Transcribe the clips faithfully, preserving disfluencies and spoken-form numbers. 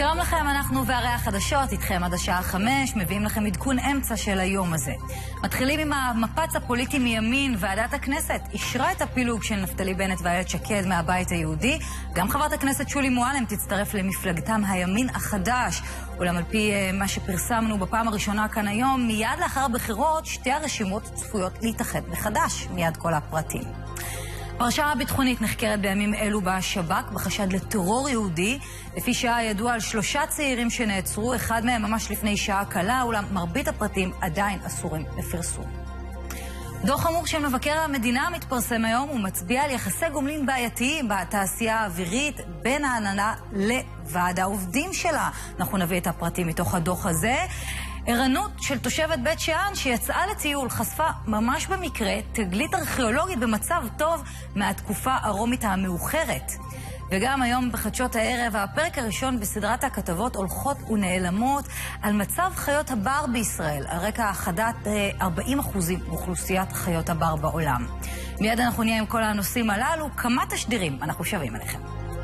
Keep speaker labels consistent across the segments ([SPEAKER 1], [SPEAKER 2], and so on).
[SPEAKER 1] שלום לכם, אנחנו וערי החדשות, איתכם עד השעה חמש, מביאים לכם עדכון אמצע של היום הזה. מתחילים עם המפץ הפוליטי מימין. ועדת הכנסת אישרה את הפילוג של נפתלי בנט ואיילת שקד מהבית היהודי. גם חברת הכנסת שולי מועלם תצטרף למפלגתם הימין החדש. אולם על פי מה שפרסמנו בפעם הראשונה כאן היום, מיד לאחר הבחירות שתי הרשימות צפויות להתאחד מחדש. מיד כל הפרטים. פרשה ביטחונית נחקרת בימים אלו בשב"כ בחשד לטרור יהודי. לפי שעה ידוע על שלושה צעירים שנעצרו, אחד מהם ממש לפני שעה קלה, אולם מרבית הפרטים עדיין אסורים לפרסום. דוח חמור של מבקר המדינה מתפרסם היום ומצביע על יחסי גומלין בעייתיים בתעשייה האווירית בין ההנהלה לוועד העובדים שלה. אנחנו נביא את הפרטים מתוך הדוח הזה. ערנות של תושבת בית שאן שיצאה לטיול חשפה ממש במקרה תגלית ארכיאולוגית במצב טוב מהתקופה הרומית המאוחרת. וגם היום בחדשות הערב, הפרק הראשון בסדרת הכתבות הולכות ונעלמות על מצב חיות הבר בישראל, על רקע החדת ארבעים אחוז מאוכלוסיית חיות הבר בעולם. מיד אנחנו נהיה עם כל הנושאים הללו, כמה תשדירים אנחנו שווים עליכם.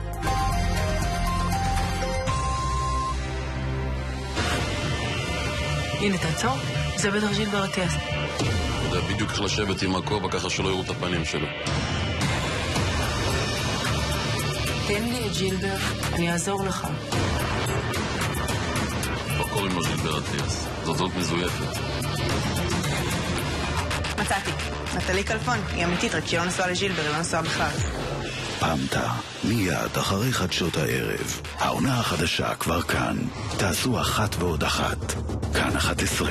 [SPEAKER 2] הנה, תעצור, זה בטח ז'ילבר אטיאס.
[SPEAKER 3] אתה יודע בדיוק איך לשבת עם הכובע ככה שלא יראו את הפנים שלו.
[SPEAKER 2] תן לי את ז'ילבר, אני אעזור לך.
[SPEAKER 3] לא קוראים לו ז'ילבר אטיאס, זאת זאת מזויפת.
[SPEAKER 2] מצאתי, נטלי קלפון, היא אמיתית, רק שהיא לא נסועה לג'ילבר, היא לא נסועה בכלל.
[SPEAKER 4] פעמתה, מיד אחרי חדשות הערב. העונה החדשה כבר כאן. תעשו אחת ועוד אחת. כאן אחת עשרה.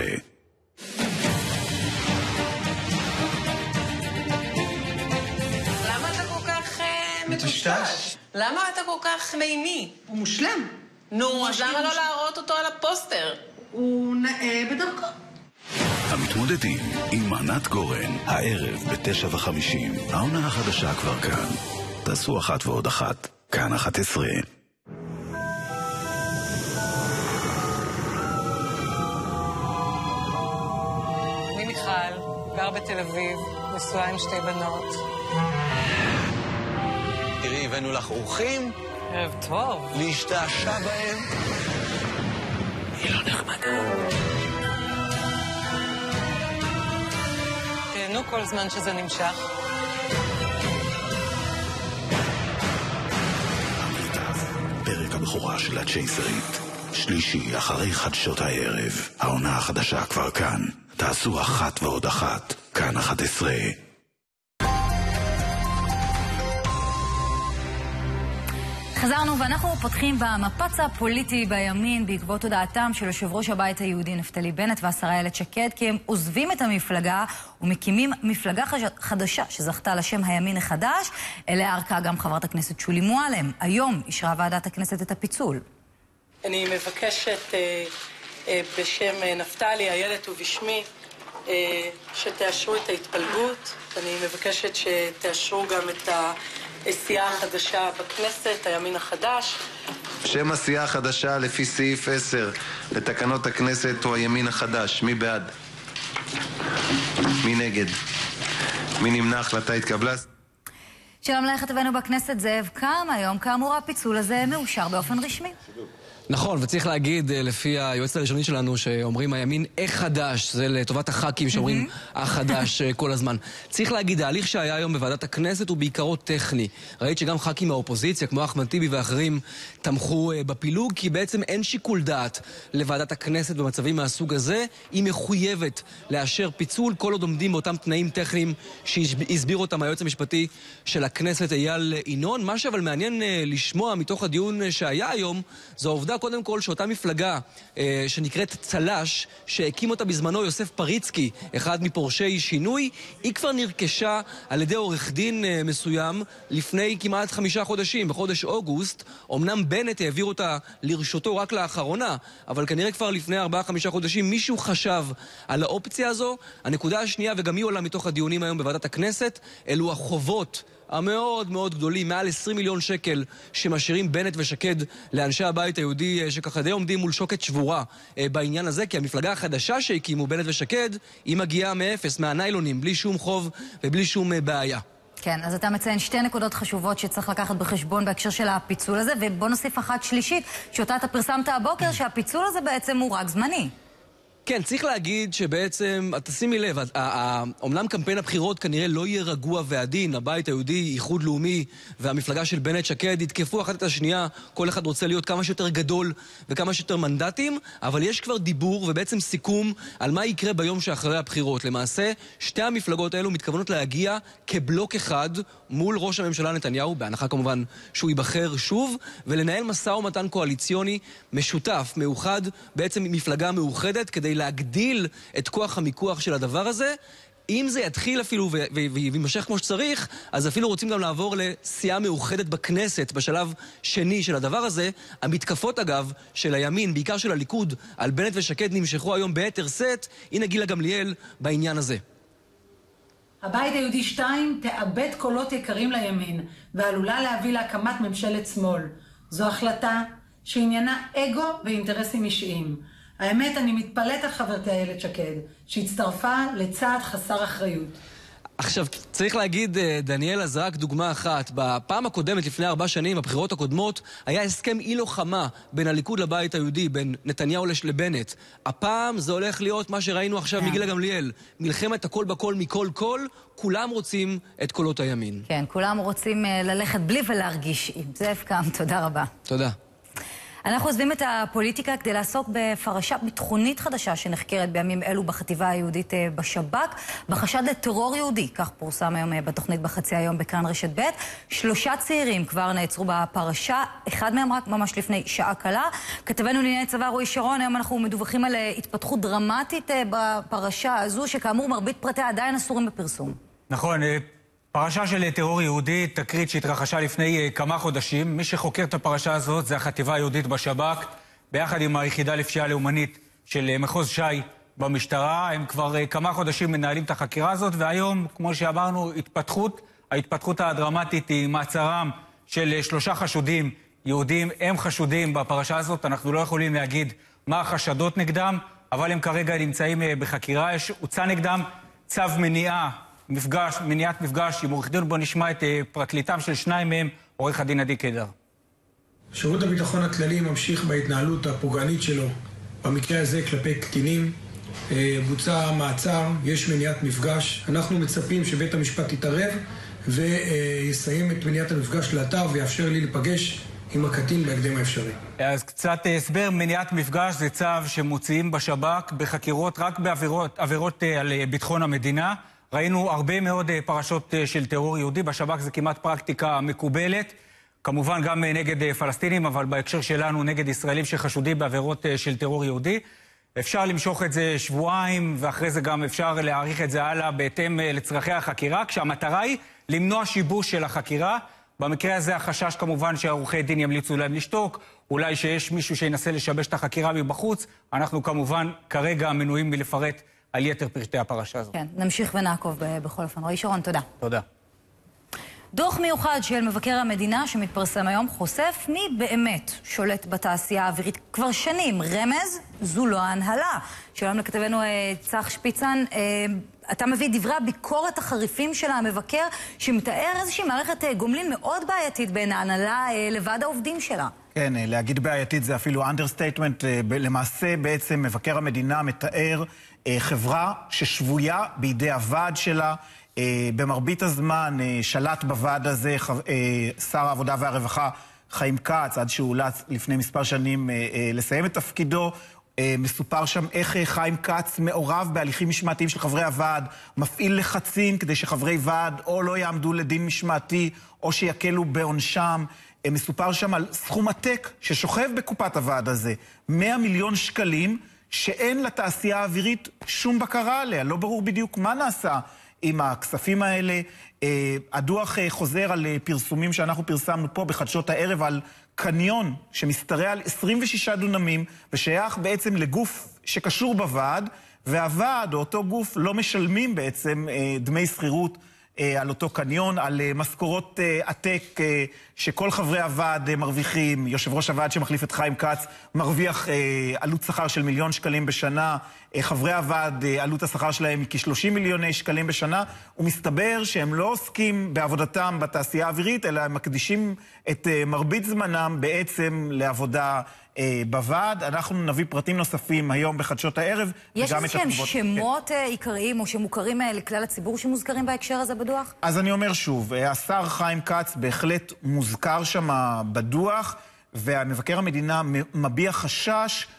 [SPEAKER 2] למה אתה כל כך מטושטש? למה אתה כל כך מימי?
[SPEAKER 5] הוא מושלם.
[SPEAKER 2] נו, אז למה לא להראות אותו על הפוסטר?
[SPEAKER 5] הוא נאה בדרכו.
[SPEAKER 4] המתמודדים עם ענת גורן, הערב בתשע וחמישים. העונה החדשה כבר כאן. תעשו אחת ועוד אחת, כאן אחת עשרה.
[SPEAKER 2] אני מיכל, גר בתל אביב, נשואה עם שתי בנות.
[SPEAKER 6] תראי, הבאנו לך אורחים.
[SPEAKER 2] ערב טוב.
[SPEAKER 6] להשתעשע בהם.
[SPEAKER 2] היא לא נחמדה. תהנו כל זמן שזה נמשך.
[SPEAKER 4] פרק הבכורה של הצ'ייסרית. שלישי אחרי חדשות הערב. העונה החדשה כבר כאן. תעשו אחת ועוד אחת. כאן אחת עשרה.
[SPEAKER 1] חזרנו ואנחנו פותחים במפץ הפוליטי בימין בעקבות הודעתם של יושב ראש הבית היהודי נפתלי בנט והשרה איילת שקד כי הם עוזבים את המפלגה ומקימים מפלגה חדשה שזכתה לשם הימין החדש. אליה ערכה גם חברת הכנסת שולי מועלם. היום אישרה ועדת הכנסת את הפיצול.
[SPEAKER 2] אני מבקשת אה, אה, בשם נפתלי, איילת ובשמי אה, שתאשרו את ההתפלגות. אני מבקשת שתאשרו גם את ה... הסיעה החדשה בכנסת, הימין החדש.
[SPEAKER 7] שם הסיעה החדשה לפי סעיף עשר לתקנות הכנסת הוא הימין החדש. מי בעד? מי נגד? מי נמנע? החלטה התקבלה.
[SPEAKER 1] שלום לכתבנו בכנסת זאב קם. היום כאמור הפיצול הזה מאושר באופן רשמי.
[SPEAKER 8] נכון, וצריך להגיד לפי היועצת הראשונית שלנו שאומרים הימין איך חדש, זה לטובת הח"כים שאומרים החדש כל הזמן. צריך להגיד, ההליך שהיה היום בוועדת הכנסת הוא בעיקרו טכני. ראית שגם ח"כים מהאופוזיציה כמו אחמד טיבי ואחרים תמכו בפילוג, כי בעצם אין שיקול דעת לוועדת הכנסת במצבים מהסוג הזה. היא מחויבת לאשר פיצול כל עוד עומדים באותם תנאים טכניים שהסביר אותם היועץ המשפטי של הכנסת אייל ינון. מה שאבל מעניין לשמוע מתוך הדיון שהיה היום זו העובדה קודם כל שאותה מפלגה אה, שנקראת צלש, שהקים אותה בזמנו יוסף פריצקי, אחד מפורשי שינוי, היא כבר נרכשה על ידי עורך דין אה, מסוים לפני כמעט חמישה חודשים, בחודש אוגוסט. אמנם בנט העביר אותה לרשותו רק לאחרונה, אבל כנראה כבר לפני ארבעה חמישה חודשים מישהו חשב על האופציה הזו. הנקודה השנייה, וגם היא עולה מתוך הדיונים היום בוועדת הכנסת, אלו החובות המאוד מאוד גדולים, מעל עשרים מיליון שקל שמשאירים בנט ושקד לאנשי הבית היהודי שככה די עומדים מול שוקת שבורה בעניין הזה, כי המפלגה החדשה שהקימו בנט ושקד היא מגיעה מאפס, מהניילונים, בלי שום חוב ובלי שום בעיה.
[SPEAKER 1] כן, אז אתה מציין שתי נקודות חשובות שצריך לקחת בחשבון בהקשר של הפיצול הזה, ובוא נוסיף אחת שלישית, שאותה אתה פרסמת הבוקר, שהפיצול הזה בעצם הוא רק זמני.
[SPEAKER 8] כן, צריך להגיד שבעצם, תשימי לב, אומנם קמפיין הבחירות כנראה לא יהיה רגוע ועדין, הבית היהודי, איחוד לאומי והמפלגה של בנט שקד יתקפו אחת את השנייה, כל אחד רוצה להיות כמה שיותר גדול וכמה שיותר מנדטים, אבל יש כבר דיבור ובעצם סיכום על מה יקרה ביום שאחרי הבחירות. למעשה, שתי המפלגות האלו מתכוונות להגיע כבלוק אחד מול ראש הממשלה נתניהו, בהנחה כמובן שהוא ייבחר שוב, ולנהל משא ומתן קואליציוני משותף, מאוחד, בעצם מפלגה מאוחדת, כדי להגדיל את כוח המיקוח של הדבר הזה. אם זה יתחיל אפילו וימשך כמו שצריך, אז אפילו רוצים גם לעבור לסיעה מאוחדת בכנסת בשלב שני של הדבר הזה. המתקפות אגב של הימין, בעיקר של הליכוד, על בנט ושקד נמשכו היום ביתר סט. הנה גילה גמליאל בעניין הזה.
[SPEAKER 9] הבית היהודי שתיים תאבד קולות יקרים לימין ועלולה להביא להקמת ממשלת שמאל. זו החלטה שעניינה אגו ואינטרסים אישיים. האמת, אני מתפלאת על חברתי איילת שקד, שהצטרפה לצעד חסר אחריות.
[SPEAKER 8] עכשיו, צריך להגיד, דניאל, אז רק דוגמה אחת. בפעם הקודמת, לפני ארבע שנים, בבחירות הקודמות, היה הסכם אי לוחמה בין הליכוד לבית היהודי, בין נתניהו לבנט. הפעם זה הולך להיות מה שראינו עכשיו מגילה גמליאל. מלחמת הכל בכל מכל כל, כולם רוצים את קולות הימין.
[SPEAKER 1] כן, כולם רוצים ללכת בלי ולהרגיש. זאב קם, תודה רבה.
[SPEAKER 8] תודה.
[SPEAKER 1] אנחנו עוזבים את הפוליטיקה כדי לעסוק בפרשה ביטחונית חדשה שנחקרת בימים אלו בחטיבה היהודית בשב"כ, בחשד לטרור יהודי, כך פורסם היום בתוכנית בחצי היום בכאן רשת ב'. שלושה צעירים כבר נעצרו בפרשה, אחד מהם רק ממש לפני שעה קלה. כתבנו לענייני צבא רועי שרון, היום אנחנו מדווחים על התפתחות דרמטית בפרשה הזו, שכאמור מרבית פרטיה עדיין אסורים בפרסום.
[SPEAKER 10] נכון, פרשה של טרור יהודי, תקרית שהתרחשה לפני כמה חודשים. מי שחוקר את הפרשה הזאת זה החטיבה היהודית בשב"כ, ביחד עם היחידה לפשיעה לאומנית של מחוז ש"י במשטרה. הם כבר כמה חודשים מנהלים את החקירה הזאת, והיום, כמו שאמרנו, התפתחות, ההתפתחות הדרמטית היא מעצרם של שלושה חשודים יהודים. הם חשודים בפרשה הזאת, אנחנו לא יכולים להגיד מה החשדות נגדם, אבל הם כרגע נמצאים בחקירה. יש הוצא נגדם צו מניעה, מפגש, מניעת מפגש עם עורך דין. בו נשמע את פרקליטם של שניים מהם, עורך הדין עדי קדר.
[SPEAKER 11] שירות הביטחון הכללי ממשיך בהתנהלות הפוגענית שלו, במקרה הזה כלפי קטינים. בוצע מעצר, יש מניעת מפגש. אנחנו מצפים שבית המשפט יתערב ויסיים את מניעת המפגש לאתר ויאפשר לי לפגש עם הקטין בהקדם האפשרי.
[SPEAKER 10] אז קצת הסבר. מניעת מפגש זה צו שמוציאים בשב"כ בחקירות רק בעבירות עבירות על ביטחון המדינה. ראינו הרבה מאוד פרשות של טרור יהודי, בשב"כ זה כמעט פרקטיקה מקובלת, כמובן גם נגד פלסטינים, אבל בהקשר שלנו נגד ישראלים שחשודים בעבירות של טרור יהודי. אפשר למשוך את זה שבועיים, ואחרי זה גם אפשר להאריך את זה הלאה בהתאם לצרכי החקירה, כשהמטרה היא למנוע שיבוש של החקירה. במקרה הזה החשש כמובן שהעורכי דין ימליצו להם לשתוק, אולי שיש מישהו שינסה לשבש את החקירה מבחוץ. אנחנו כמובן כרגע מנועים מלפרט על יתר פרטי הפרשה הזאת.
[SPEAKER 1] כן, נמשיך ונעקוב בכל אופן. רועי שרון, תודה.
[SPEAKER 10] תודה.
[SPEAKER 1] דוח מיוחד של מבקר המדינה שמתפרסם היום חושף מי באמת שולט בתעשייה האווירית כבר שנים. רמז, זו לא ההנהלה. שלום לכתבנו צח שפיצן, אתה מביא דברי הביקורת החריפים של המבקר, שמתאר איזושהי מערכת גומלין מאוד בעייתית בין ההנהלה לוועד העובדים שלה.
[SPEAKER 12] כן, להגיד בעייתית זה אפילו אנדרסטייטמנט. למעשה בעצם מבקר המדינה מתאר חברה ששבויה בידי הוועד שלה. במרבית הזמן שלט בוועד הזה שר העבודה והרווחה חיים כץ, עד שהוא אולץ לפני מספר שנים לסיים את תפקידו. מסופר שם איך חיים כץ מעורב בהליכים משמעתיים של חברי הוועד, מפעיל לחצים כדי שחברי ועד או לא יעמדו לדין משמעתי או שיקלו בעונשם. מסופר שם על סכום עתק ששוכב בקופת הוועד הזה, מאה מיליון שקלים, שאין לתעשייה האווירית שום בקרה עליה. לא ברור בדיוק מה נעשה עם הכספים האלה. הדוח חוזר על פרסומים שאנחנו פרסמנו פה בחדשות הערב על קניון שמסתרע על עשרים ושישה דונמים ושייך בעצם לגוף שקשור בוועד, והוועד או אותו גוף לא משלמים בעצם דמי שכירות על אותו קניון, על משכורות עתק שכל חברי הוועד מרוויחים. יושב ראש הוועד שמחליף את חיים כץ מרוויח עלות שכר של מיליון שקלים בשנה. חברי הוועד, עלות השכר שלהם היא כ-שלושים מיליוני שקלים בשנה. ומסתבר שהם לא עוסקים בעבודתם בתעשייה האווירית, אלא הם מקדישים את מרבית זמנם בעצם לעבודה בוועד. אנחנו נביא פרטים נוספים היום בחדשות הערב.
[SPEAKER 1] יש איזשהם שמות עיקריים או שמוכרים לכלל הציבור שמוזכרים בהקשר הזה בדוח?
[SPEAKER 12] אז אני אומר שוב, השר חיים כץ בהחלט מוזכר שם בדוח, והמבקר המדינה מביע חשש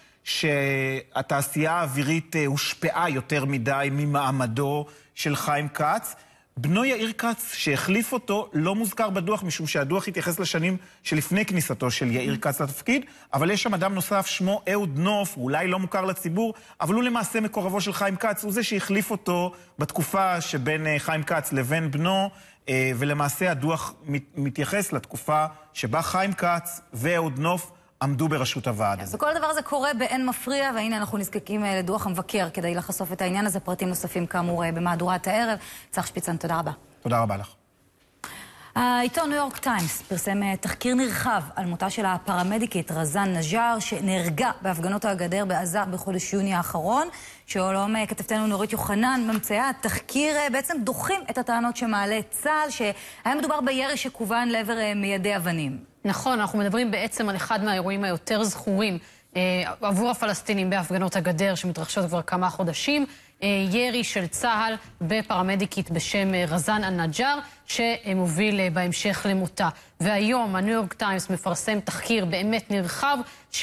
[SPEAKER 12] שהתעשייה האווירית הושפעה יותר מדי ממעמדו של חיים כץ. בנו יאיר כץ שהחליף אותו לא מוזכר בדוח, משום שהדוח התייחס לשנים שלפני כניסתו של יאיר כץ לתפקיד, אבל יש שם אדם נוסף, שמו אהוד נוף, אולי לא מוכר לציבור, אבל הוא למעשה מקורבו של חיים כץ, הוא זה שהחליף אותו בתקופה שבין חיים כץ לבין בנו, ולמעשה הדוח מתייחס לתקופה שבה חיים כץ ואהוד נוף עמדו בראשות הוועד.
[SPEAKER 1] אז כל הדבר הזה קורה באין מפריע, והנה אנחנו נזקקים לדוח המבקר כדי לחשוף את העניין הזה. פרטים נוספים כאמור במהדורת הערב. צח שפיצן, תודה רבה.
[SPEAKER 12] תודה רבה לך.
[SPEAKER 1] העיתון ניו יורק טיימס פרסם תחקיר נרחב על מותה של הפרמדיקית רזאן נג'אר, שנהרגה בהפגנות הגדר בעזה בחודש יוני האחרון. שלום כתבתנו נורית יוחנן, ממצאי התחקיר בעצם דוחים את הטענות שמעלה צה"ל, שהיה מדובר בירי שכוון לעבר מיידי אבנים.
[SPEAKER 13] נכון, אנחנו מדברים בעצם על אחד מהאירועים היותר זכורים אה, עבור הפלסטינים בהפגנות הגדר שמתרחשות כבר כמה חודשים. אה, ירי של צה"ל בפרמדיקית בשם רזאן א-נג'אר, שמוביל אה, בהמשך למותה. והיום הניו יורק טיימס מפרסם תחקיר באמת נרחב,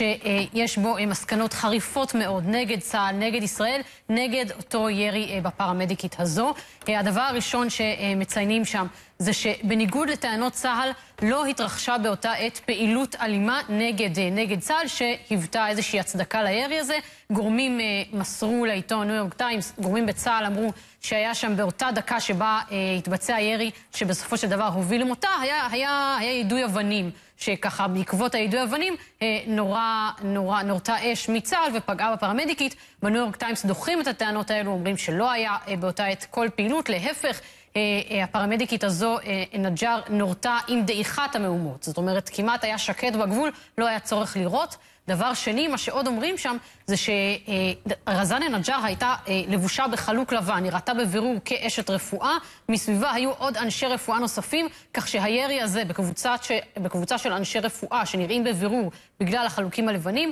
[SPEAKER 13] שיש בו אה, מסקנות חריפות מאוד נגד צה"ל, נגד ישראל, נגד אותו ירי אה, בפרמדיקית הזו. אה, הדבר הראשון שמציינים שם זה שבניגוד לטענות צה"ל לא התרחשה באותה עת פעילות אלימה נגד, נגד צה"ל שהיוותה איזושהי הצדקה לירי הזה. גורמים אה, מסרו לעיתון ניו יורק טיימס, גורמים בצה"ל אמרו שהיה שם באותה דקה שבה אה, התבצע ירי שבסופו של דבר הוביל למותה, היה, היה, היה יידוי אבנים, שככה בעקבות היידוי אבנים אה, נורא, נורא, נורתה אש מצה"ל ופגעה בפרמדיקית. בניו יורק טיימס דוחים את הטענות האלו, אומרים שלא היה אה, באותה עת כל פעילות, להפך. הפרמדיקית הזו, נג'אר, נורתה עם דעיכת המהומות. זאת אומרת, כמעט היה שקט בגבול, לא היה צורך לראות. דבר שני, מה שעוד אומרים שם, זה שרזאן א-נג'אר הייתה לבושה בחלוק לבן, נראתה בבירור כאשת רפואה, מסביבה היו עוד אנשי רפואה נוספים, כך שהירי הזה בקבוצה, בקבוצה של אנשי רפואה שנראים בבירור בגלל החלוקים הלבנים,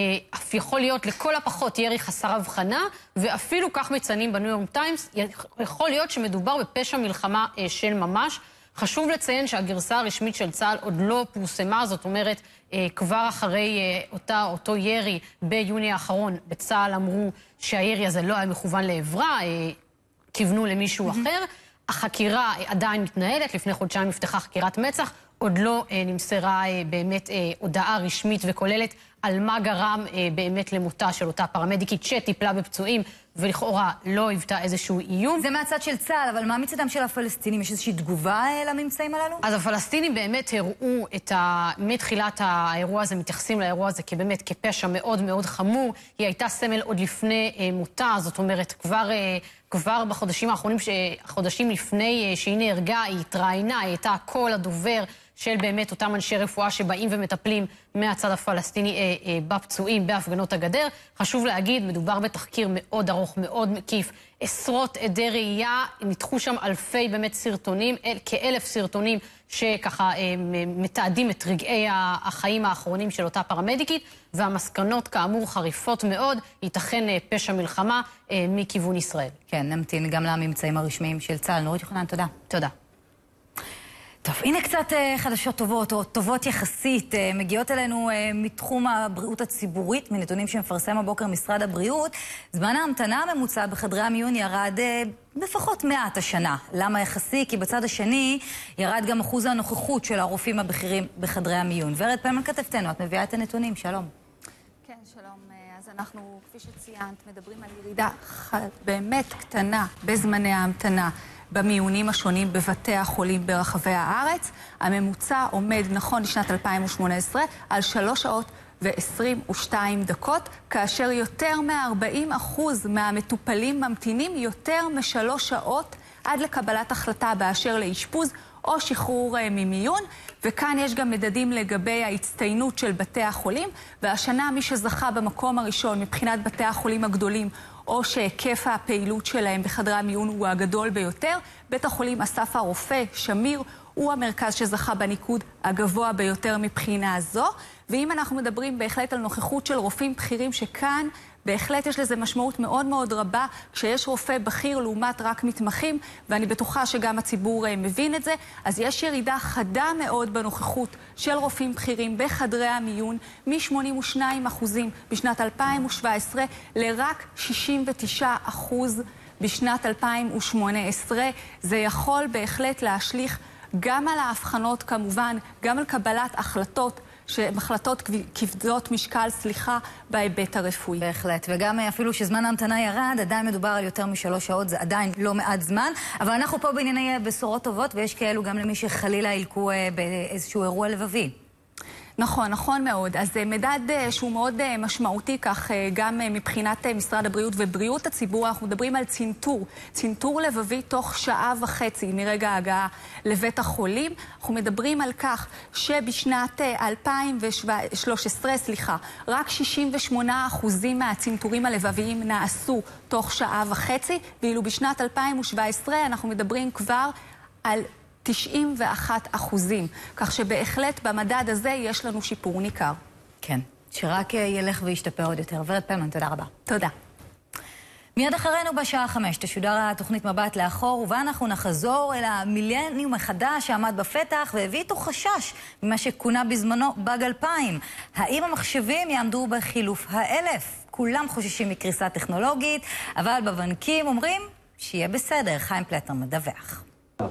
[SPEAKER 13] אף יכול להיות לכל הפחות ירי חסר הבחנה, ואפילו כך מציינים בניו יורק טיימס, יכול להיות שמדובר בפשע מלחמה של ממש. חשוב לציין שהגרסה הרשמית של צה"ל עוד לא פורסמה, זאת אומרת, כבר אחרי אותה, אותו ירי ביוני האחרון, בצה"ל אמרו שהירי הזה לא היה מכוון לעברה, כיוונו למישהו אחר. החקירה עדיין מתנהלת, לפני חודשיים נפתחה חקירת מצ"ח, עוד לא אה, נמסרה אה, באמת אה, הודעה רשמית וכוללת על מה גרם אה, באמת למותה של אותה פרמדיקית שטיפלה בפצועים ולכאורה לא היוותה איזשהו איום.
[SPEAKER 1] זה מהצד של צה"ל, אבל מה מצדם של הפלסטינים? יש איזושהי תגובה אה, לממצאים הללו?
[SPEAKER 13] אז הפלסטינים באמת הראו את ה... מתחילת האירוע הזה, מתייחסים לאירוע הזה כבאמת כפשע מאוד מאוד חמור. היא הייתה סמל עוד לפני אה, מותה, זאת אומרת כבר... אה, כבר בחודשים האחרונים, חודשים לפני שהיא נהרגה, היא התראיינה, היא הייתה הקול הדובר של באמת אותם אנשי רפואה שבאים ומטפלים מהצד הפלסטיני אה, אה, בפצועים, בהפגנות הגדר. חשוב להגיד, מדובר בתחקיר מאוד ארוך, מאוד מקיף, עשרות עדי ראייה, ניתחו שם אלפי באמת סרטונים, אל, כאלף סרטונים שככה אה, מתעדים את רגעי החיים האחרונים של אותה פרמדיקית, והמסקנות כאמור חריפות מאוד, ייתכן אה, פשע מלחמה אה, מכיוון ישראל.
[SPEAKER 1] כן, נמתין גם לממצאים הרשמיים של צה"ל. נורית יוחנן, תודה.
[SPEAKER 13] תודה.
[SPEAKER 1] טוב, הנה קצת uh, חדשות טובות, או טובות יחסית, uh, מגיעות אלינו uh, מתחום הבריאות הציבורית, מנתונים שמפרסם הבוקר משרד הבריאות. זמן ההמתנה הממוצע בחדרי המיון ירד uh, לפחות מעט השנה. למה יחסי? כי בצד השני ירד גם אחוז הנוכחות של הרופאים הבכירים בחדרי המיון. ורד פלמן כתבתנו, את מביאה את הנתונים, שלום.
[SPEAKER 14] כן, שלום. אז אנחנו, כפי שציינת, מדברים על ירידה באמת קטנה בזמני ההמתנה. במיונים השונים בבתי החולים ברחבי הארץ. הממוצע עומד נכון לשנת אלפיים שמונה עשרה על שלוש שעות ועשרים ושתיים דקות, כאשר יותר מ-ארבעים אחוז מהמטופלים ממתינים יותר משלוש שעות עד לקבלת החלטה באשר לאשפוז או שחרור ממיון, וכאן יש גם מדדים לגבי ההצטיינות של בתי החולים, והשנה מי שזכה במקום הראשון מבחינת בתי החולים הגדולים, או שהיקף הפעילות שלהם בחדרי המיון הוא הגדול ביותר, בית החולים אסף הרופא, שמיר, הוא המרכז שזכה בניקוד הגבוה ביותר מבחינה זו. ואם אנחנו מדברים בהחלט על נוכחות של רופאים בכירים, שכאן בהחלט יש לזה משמעות מאוד מאוד רבה, כשיש רופא בכיר לעומת רק מתמחים, ואני בטוחה שגם הציבור מבין את זה, אז יש ירידה חדה מאוד בנוכחות של רופאים בכירים בחדרי המיון, מ-שמונים ושניים אחוזים בשנת אלפיים שבע עשרה לרק שישים ותשעה אחוז בשנת אלפיים ושמונה עשרה. זה יכול בהחלט להשליך גם על ההבחנות כמובן, גם על קבלת החלטות, שמחלטות כבדות משקל, סליחה, בהיבט הרפואי.
[SPEAKER 1] בהחלט, וגם אפילו שזמן ההמתנה ירד, עדיין מדובר על יותר משלוש שעות, זה עדיין לא מעט זמן, אבל אנחנו פה בענייני בשורות טובות, ויש כאלו גם למי שחלילה ילקו באיזשהו אירוע לבבי.
[SPEAKER 14] נכון, נכון מאוד. אז מדד שהוא מאוד משמעותי, כך גם מבחינת משרד הבריאות ובריאות הציבור, אנחנו מדברים על צנתור, צנתור לבבי תוך שעה וחצי מרגע ההגעה לבית החולים. אנחנו מדברים על כך שבשנת אלפיים ושלוש עשרה, סליחה, רק שישים ושמונה אחוזים מהצנתורים הלבביים נעשו תוך שעה וחצי, ואילו בשנת אלפיים שבע עשרה אנחנו מדברים כבר על תשעים ואחד אחוזים, כך שבהחלט במדד הזה יש לנו שיפור ניכר.
[SPEAKER 1] כן, שרק ילך וישתפר עוד יותר. ורד פלמן, תודה רבה.
[SPEAKER 14] תודה.
[SPEAKER 1] מיד אחרינו בשעה חמש תשודר התוכנית מבט לאחור, ובה אנחנו נחזור אל המילניום החדש שעמד בפתח והביא איתו חשש ממה שכונה בזמנו באג אלפיים. האם המחשבים יעמדו בחילוף האלף? כולם חוששים מקריסה טכנולוגית, אבל בבנקים אומרים שיהיה בסדר. חיים פלטר מדווח.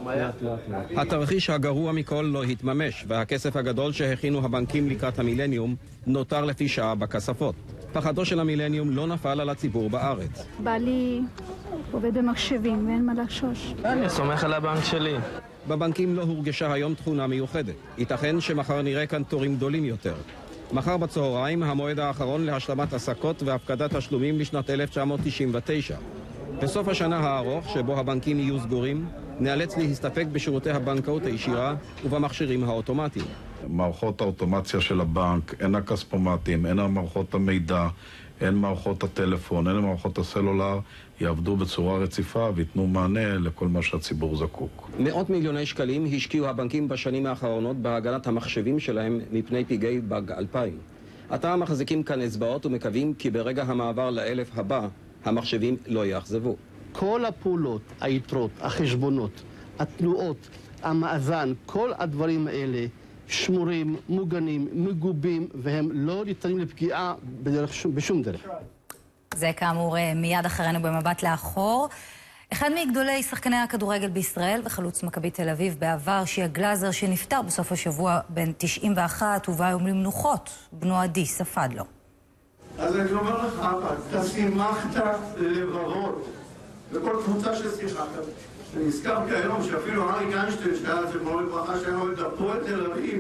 [SPEAKER 15] התרחיש הגרוע מכל לא התממש, והכסף הגדול שהכינו הבנקים לקראת המילניום נותר לפי שעה בכספות. פחדו של המילניום לא נפל על הציבור בארץ.
[SPEAKER 16] בעלי עובד במחשבים ואין מה לחשוש.
[SPEAKER 17] אני סומך על הבנק שלי.
[SPEAKER 15] בבנקים לא הורגשה היום תכונה מיוחדת. ייתכן שמחר נראה כאן תורים גדולים יותר. מחר בצהריים המועד האחרון להשלמת עסקות והפקדת תשלומים לשנת אלף תשע מאות תשעים ותשע. בסוף השנה הארוך, שבו הבנקים יהיו סגורים, נאלץ להסתפק בשירותי הבנקאות הישירה ובמכשירים האוטומטיים.
[SPEAKER 18] מערכות האוטומציה של הבנק, אין הכספומטים, אין מערכות המידע, אין מערכות הטלפון, אין מערכות הסלולר, יעבדו בצורה רציפה ויתנו מענה לכל מה שהציבור זקוק.
[SPEAKER 15] מאות מיליוני שקלים השקיעו הבנקים בשנים האחרונות בהגנת המחשבים שלהם מפני פגעי באג אלפיים. עתה מחזיקים כאן אצבעות ומקווים כי ברגע המעבר לאלף הבא, המחשבים לא יאכזבו.
[SPEAKER 19] כל הפעולות, היתרות, החשבונות, התנועות, המאזן, כל הדברים האלה שמורים, מוגנים, מגובים, והם לא ניתנים לפגיעה בדרך, בשום דרך.
[SPEAKER 1] זה כאמור מיד אחרינו במבט לאחור. אחד מגדולי שחקני הכדורגל בישראל וחלוץ מכבי תל אביב בעבר, שיה גלאזר, שנפטר בסוף השבוע בן תשעים ואחת, הובא היום למנוחות. בנו עדי ספד לו.
[SPEAKER 20] אז אני אומר לך, אתה שימחת לבבות, וכל קבוצה ששיחקת. אני נזכרתי היום שאפילו אריק איינשטיין, שהיה על זה מאוד לברכה, שהיה אוהד הפועל תל אביב,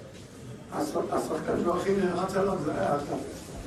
[SPEAKER 20] השחקן שלו הכי נערץ עליו, זה היה אתה.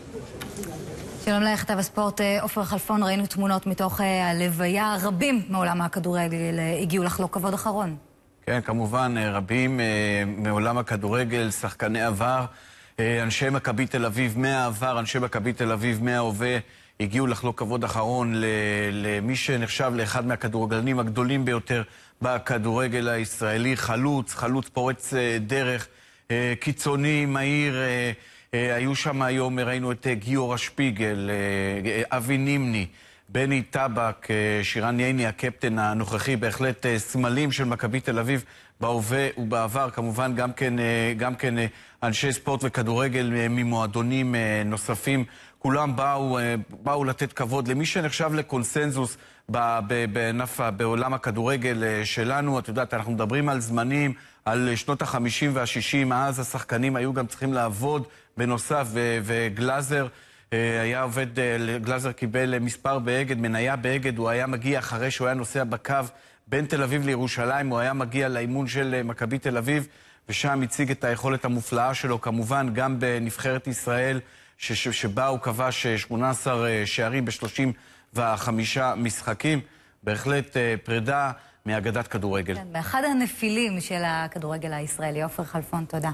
[SPEAKER 1] שלום לך, כתב הספורט עופר חלפון, ראינו תמונות מתוך הלוויה. רבים מעולם הכדורגל הגיעו לחלוק כבוד אחרון.
[SPEAKER 21] כן, כמובן, רבים מעולם הכדורגל, שחקני עבר, אנשי מכבי תל אביב מהעבר, אנשי מכבי תל אביב מההווה, הגיעו לחלוק כבוד אחרון למי שנחשב לאחד מהכדורגלנים הגדולים ביותר בכדורגל הישראלי, חלוץ, חלוץ פורץ דרך, קיצוני, מהיר. היו שם היום, ראינו את גיורא שפיגל, אבי נימני, בני טבק, שירן ייני, הקפטן הנוכחי, בהחלט סמלים של מכבי תל אביב בהווה ובעבר, כמובן גם כן, גם כן אנשי ספורט וכדורגל ממועדונים נוספים. כולם באו, באו לתת כבוד למי שנחשב לקונסנזוס בענף, בעולם הכדורגל שלנו. את יודעת, אנחנו מדברים על זמנים, על שנות החמישים והשישים, אז השחקנים היו גם צריכים לעבוד בנוסף, וגלאזר היה עובד, גלאזר קיבל מספר באגד, מניה באגד, הוא היה מגיע אחרי שהוא היה נוסע בקו בין תל אביב לירושלים, הוא היה מגיע לאימון של מכבי תל אביב, ושם הציג את היכולת המופלאה שלו, כמובן גם בנבחרת ישראל, שבה הוא כבש שמונה עשר שערים ב-שלושים וחמישה משחקים. בהחלט פרידה מאגדת כדורגל.
[SPEAKER 1] כן, באחד הנפילים של הכדורגל הישראלי. עופר חלפון, תודה.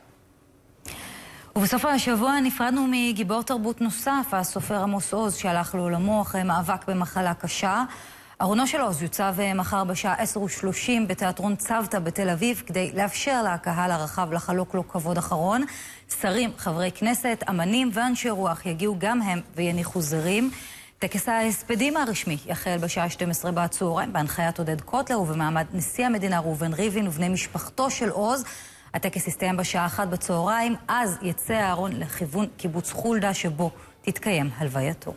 [SPEAKER 1] ובסוף השבוע נפרדנו מגיבור תרבות נוסף, הסופר עמוס עוז, שהלך לעולמו אחרי מאבק במחלה קשה. ארונו של עוז יוצב מחר בשעה עשר ושלושים בתיאטרון צוותא בתל אביב, כדי לאפשר לקהל הרחב לחלוק לו כבוד אחרון. שרים, חברי כנסת, אמנים ואנשי רוח יגיעו גם הם ויניחו זרים. טקס ההספדים הרשמי יחל בשעה שתים עשרה בצהריים בהנחיית עודד קוטלר ובמעמד נשיא המדינה ראובן ריבלין ובני משפחתו של עוז. הטקס יסתיים בשעה אחת בצהריים, אז יצא הארון לכיוון קיבוץ חולדה שבו תתקיים הלווייתו.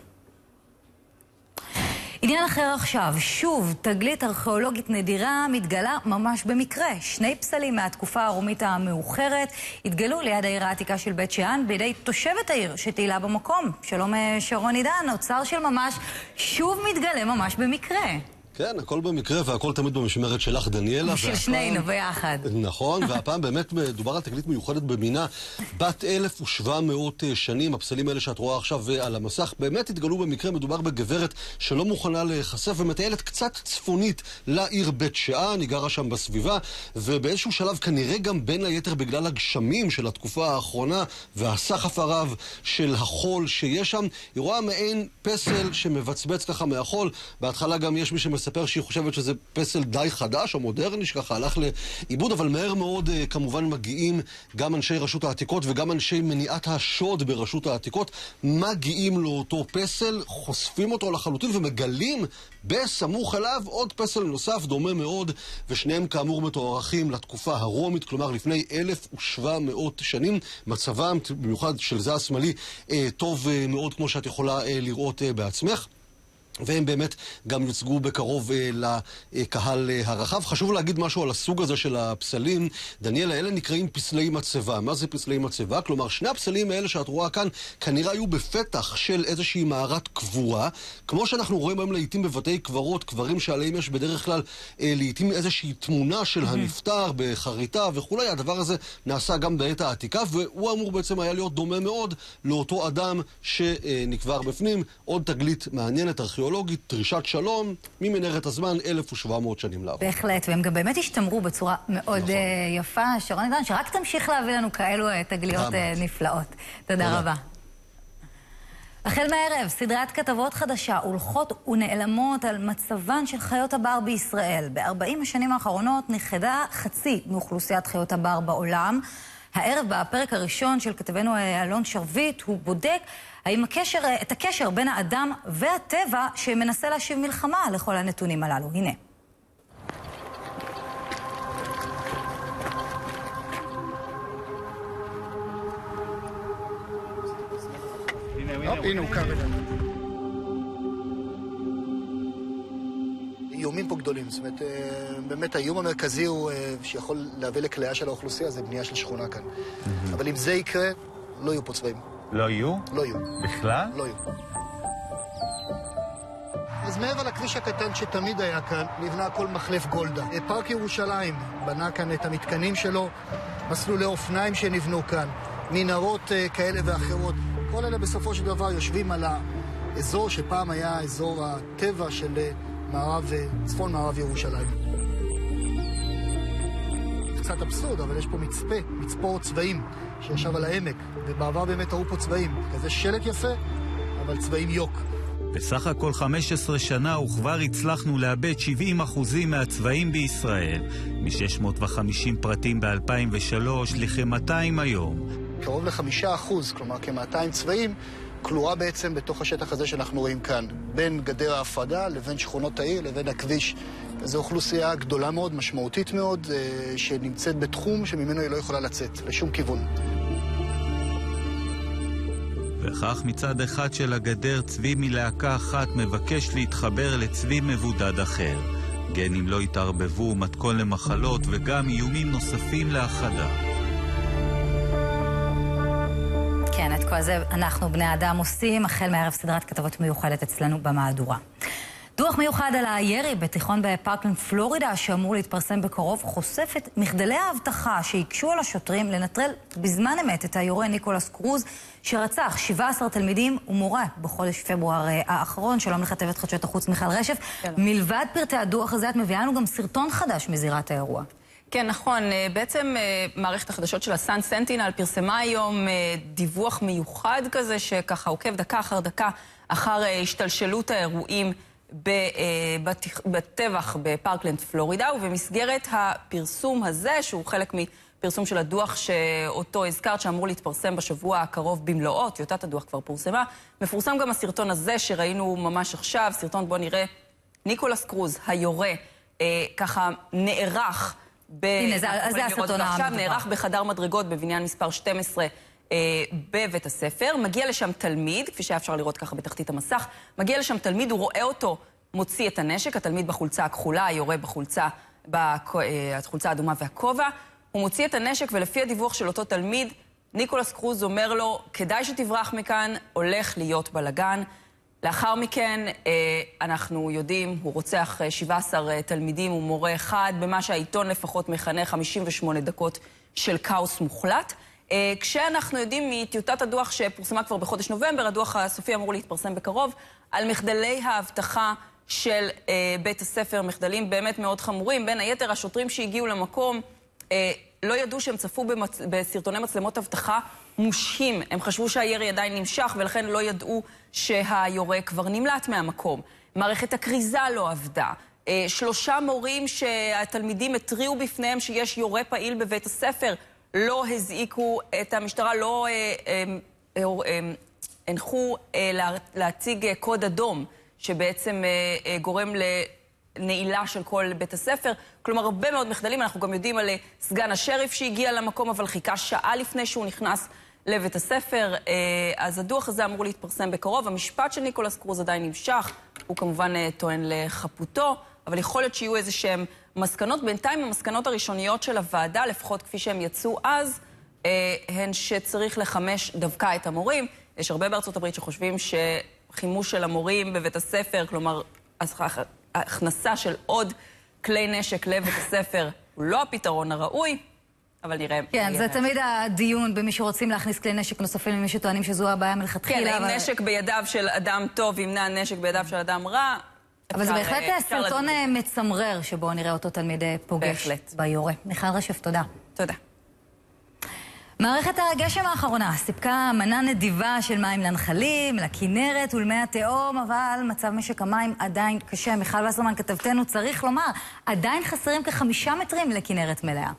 [SPEAKER 1] עניין אחר עכשיו, שוב, תגלית ארכיאולוגית נדירה מתגלה ממש במקרה. שני פסלים מהתקופה הרומית המאוחרת התגלו ליד העיר העתיקה של בית שאן בידי תושבת העיר שטיילה במקום. שלום שרון עידן, אוצר של ממש שוב מתגלה ממש במקרה.
[SPEAKER 17] כן, הכל במקרה והכל תמיד במשמרת שלך, דניאלה.
[SPEAKER 1] של שנינו ביחד.
[SPEAKER 17] נכון, והפעם באמת מדובר על תגלית מיוחדת במינה, בת אלף ושבע מאות שנים. הפסלים האלה שאת רואה עכשיו על המסך באמת התגלו במקרה. מדובר בגברת שלא מוכנה להיחשף ומטיילת קצת צפונית לעיר בית שאן. היא גרה שם בסביבה, ובאיזשהו שלב כנראה גם בין היתר בגלל הגשמים של התקופה האחרונה והסחף הרב של החול שיש שם, היא רואה מעין פסל שמבצבץ ככה מהחול. בהתחלה גם יש מי שמספר מספר שהיא חושבת שזה פסל די חדש או מודרני שככה הלך לאיבוד, אבל מהר מאוד כמובן מגיעים גם אנשי רשות העתיקות וגם אנשי מניעת השוד ברשות העתיקות, מגיעים לאותו פסל, חושפים אותו לחלוטין ומגלים בסמוך אליו עוד פסל נוסף דומה מאוד, ושניהם כאמור מתוארכים לתקופה הרומית, כלומר לפני אלף ושבע מאות שנים. מצבם, במיוחד של זה השמאלי, טוב מאוד כמו שאת יכולה לראות בעצמך. והם באמת גם יוצגו בקרוב אה, לקהל אה, הרחב. חשוב להגיד משהו על הסוג הזה של הפסלים. דניאלה, אלה נקראים פסלי מצבה. מה זה פסלי מצבה? כלומר, שני הפסלים האלה שאת רואה כאן כנראה היו בפתח של איזושהי מערת קבורה. כמו שאנחנו רואים היום לעתים בבתי קברות, קברים שעליהם יש בדרך כלל אה, לעתים איזושהי תמונה של הנפטר בחריטה וכולי. הדבר הזה נעשה גם בעת העתיקה, והוא אמור בעצם היה להיות דומה מאוד לאותו אדם שנקבר בפנים. עוד תגלית מעניינת, ארכיאולוגית, דרישת שלום ממנהרת הזמן, אלף ושבע מאות שנים לעבור.
[SPEAKER 1] בהחלט, והם גם באמת השתמרו בצורה מאוד נכון. יפה. שרון עידן, שרק תמשיך להביא לנו כאלו תגליות נפלאות. תודה, תודה רבה. החל מהערב, סדרת כתבות חדשה הולכות ונעלמות על מצבן של חיות הבר בישראל. ב-ארבעים השנים האחרונות נכחדה חצי מאוכלוסיית חיות הבר בעולם. הערב בפרק הראשון של כתבנו אלון שרביט הוא בודק האם הקשר, את הקשר בין האדם והטבע שמנסה להשיב מלחמה לכל הנתונים הללו. הנה.
[SPEAKER 22] הנה הוא קר. איומים פה גדולים, זאת אומרת, באמת האיום המרכזי הוא שיכול להביא לכליה של האוכלוסייה, זה בנייה של שכונה כאן. אבל אם זה יקרה, לא יהיו פה צבעים.
[SPEAKER 23] לא יהיו?
[SPEAKER 22] לא יהיו.
[SPEAKER 23] בכלל?
[SPEAKER 22] לא יהיו. אז מעבר לכביש הקטן שתמיד היה כאן, נבנה כל מחלף גולדה. פארק ירושלים בנה כאן את המתקנים שלו, מסלולי אופניים שנבנו כאן, מנהרות כאלה ואחרות. כל אלה בסופו של דבר יושבים על האזור שפעם היה אזור הטבע של מערב, צפון מערב ירושלים. קצת אבסורד, אבל יש פה מצפה, מצפור צבעים שישב על העמק, ובעבר באמת ראו פה צבעים. כזה שלט יפה, אבל צבעים יוק.
[SPEAKER 23] בסך הכל חמש עשרה שנה וכבר הצלחנו לאבד שבעים אחוזים מהצבעים בישראל, מ-שש מאות וחמישים פרטים ב-אלפיים ושלוש לכ-מאתיים היום.
[SPEAKER 22] קרוב ל-חמישה אחוז, כלומר כ-מאתיים צבעים, כלואה בעצם בתוך השטח הזה שאנחנו רואים כאן, בין גדר ההפרדה לבין שכונות העיר לבין הכביש. זו אוכלוסייה גדולה מאוד, משמעותית מאוד, שנמצאת בתחום שממנו היא לא יכולה לצאת, לשום כיוון.
[SPEAKER 23] וכך מצד אחד של הגדר צבי מלהקה אחת מבקש להתחבר לצבי מבודד אחר. גנים לא התערבבו, מתכון למחלות וגם איומים נוספים להחדה.
[SPEAKER 1] כן, את כל זה אנחנו בני אדם עושים, החל מערב סדרת כתבות מיוחדת אצלנו במהדורה. דוח מיוחד על הירי בתיכון בפארקלנד, פלורידה, שאמור להתפרסם בקרוב, חושף את מחדלי האבטחה שהקשו על השוטרים לנטרל בזמן אמת את היורה ניקולס קרוז, שרצח שבעה עשר תלמידים ומורה בחודש פברואר האחרון. שלום לכתבת חדשות החוץ מיכל רשף. מלבד פרטי הדוח הזה, את מביאה לנו גם סרטון חדש מזירת האירוע.
[SPEAKER 3] כן, נכון. בעצם מערכת החדשות של הסאן סנטינל פרסמה היום דיווח מיוחד כזה, שככה עוקב דקה אחר דקה אחר השתלשלות האירועים בטבח בפארקלנד, פלורידה, ובמסגרת הפרסום הזה, שהוא חלק מפרסום של הדוח שאותו הזכרת, שאמור להתפרסם בשבוע הקרוב במלואו, טיוטת הדוח כבר פורסמה, מפורסם גם הסרטון הזה שראינו ממש עכשיו, סרטון בו נראה ניקולס קרוז, היורה, אה, ככה נערך ב...
[SPEAKER 1] הנה, זה, זה הסרטון
[SPEAKER 3] עכשיו נערך בחדר מדרגות בבניין מספר שתים עשרה אה, בבית הספר. מגיע לשם תלמיד, כפי שהיה אפשר לראות ככה בתחתית המסך, מגיע לשם תלמיד, הוא רואה אותו מוציא את הנשק, התלמיד בחולצה הכחולה, היורה בחולצה, בחולצה האדומה והכובע, הוא מוציא את הנשק, ולפי הדיווח של אותו תלמיד, ניקולס קרוז אומר לו, כדאי שתברח מכאן, הולך להיות בלגן. לאחר מכן, אנחנו יודעים, הוא רוצח שבעה עשר תלמידים ומורה אחד, במה שהעיתון לפחות מכנה חמישים ושמונה דקות של כאוס מוחלט. כשאנחנו יודעים מטיוטת הדוח שפורסמה כבר בחודש נובמבר, הדוח הסופי אמור להתפרסם בקרוב, על מחדלי האבטחה של בית הספר, מחדלים באמת מאוד חמורים. בין היתר, השוטרים שהגיעו למקום לא ידעו שהם צפו במצ... בסרטוני מצלמות אבטחה מושים. הם חשבו שהירי עדיין נמשך, ולכן לא ידעו שהיורה כבר נמלט מהמקום. מערכת הקריזה לא עבדה. שלושה מורים שהתלמידים התריעו בפניהם שיש יורה פעיל בבית הספר, לא הזעיקו את המשטרה, לא הנחו להציג קוד אדום, שבעצם גורם לנעילה של כל בית הספר. כלומר, הרבה מאוד מחדלים. אנחנו גם יודעים על סגן השריף שהגיע למקום, אבל חיכה שעה לפני שהוא נכנס לבית הספר. אז הדוח הזה אמור להתפרסם בקרוב. המשפט של ניקולס קרוז עדיין נמשך. הוא כמובן טוען לחפותו, אבל יכול להיות שיהיו איזה שהם מסקנות. בינתיים המסקנות הראשוניות של הוועדה, לפחות כפי שהם יצאו אז, הן שצריך לחמש דווקא את המורים. יש הרבה בארצות הברית שחושבים שחימוש של המורים בבית הספר, כלומר, ההכנסה של עוד כלי נשק לבית הספר, הוא לא הפתרון הראוי, אבל נראה...
[SPEAKER 1] כן, זה תמיד הדיון במי שרוצים להכניס כלי נשק נוספים למי שטוענים שזו הבעיה מלכתחילה.
[SPEAKER 3] כן, אם נשק בידיו של אדם טוב, ימנע נשק בידיו של אדם רע...
[SPEAKER 1] אבל זה בהחלט סרטון מצמרר שבו נראה אותו תלמיד פוגש ביורה. מיכל רשף, תודה.
[SPEAKER 3] תודה.
[SPEAKER 1] מערכת הגשם האחרונה סיפקה מנה נדיבה של מים לנחלים, לכינרת ולמי התהום, אבל מצב משק המים עדיין קשה. מיכל וסרמן כתבתנו, צריך לומר, עדיין חסרים כחמישה מטרים לכינרת מלאה.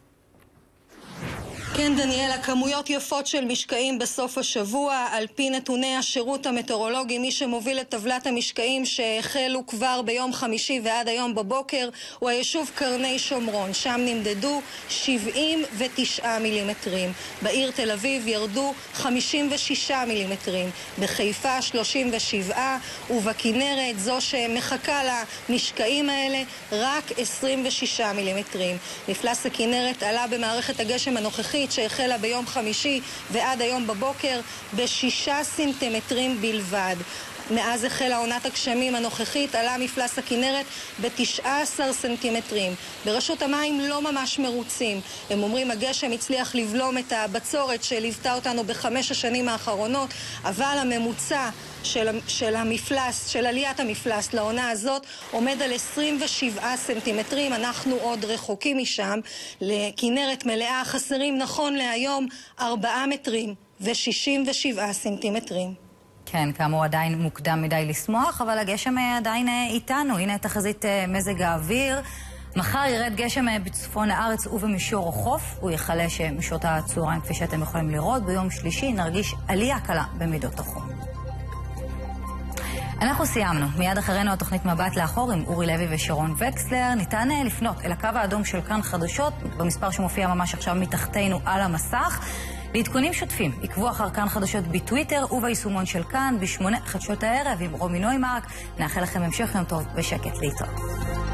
[SPEAKER 5] כן, דניאלה, כמויות יפות של משקעים בסוף השבוע, על פי נתוני השירות המטאורולוגי, מי שמוביל את טבלת המשקעים שהחלו כבר ביום חמישי ועד היום בבוקר, הוא היישוב קרני שומרון. שם נמדדו שבעים ותשעה מילימטרים. בעיר תל אביב ירדו חמישים ושישה מילימטרים. בחיפה שלושים ושבעה, ובכינרת, זו שמחכה למשקעים האלה, רק עשרים ושישה מילימטרים. מפלס הכינרת עלה במערכת הגשם הנוכחית, שהחלה ביום חמישי ועד היום בבוקר בשישה סנטימטרים בלבד. מאז החלה עונת הגשמים הנוכחית עלה מפלס הכינרת ב-תשעה עשר סנטימטרים. ברשות המים לא ממש מרוצים. הם אומרים הגשם הצליח לבלום את הבצורת שליוותה אותנו בחמש השנים האחרונות, אבל הממוצע של, של המפלס, של עליית המפלס לעונה הזאת עומד על עשרים ושבעה סנטימטרים. אנחנו עוד רחוקים משם. לכינרת מלאה חסרים נכון להיום ארבעה מטרים ושישים ושבעה סנטימטרים.
[SPEAKER 1] כן, כאמור עדיין מוקדם מדי לשמוח, אבל הגשם עדיין איתנו. הנה תחזית מזג האוויר. מחר ירד גשם בצפון הארץ ובמישור החוף. הוא יחלש משעות הצהריים כפי שאתם יכולים לראות. ביום שלישי נרגיש עלייה קלה במידות החום. אנחנו סיימנו. מיד אחרינו התוכנית מבט לאחור עם אורי לוי ושרון וקסלר. ניתן לפנות אל הקו האדום של כאן חדשות, במספר שמופיע ממש עכשיו מתחתנו על המסך. לעדכונים שוטפים, עקבו אחר כאן חדשות בטוויטר וביישומון של כאן בשמונה חדשות הערב עם רומי נוימרק. נאחל לכם המשך יום טוב ושקט להתראות.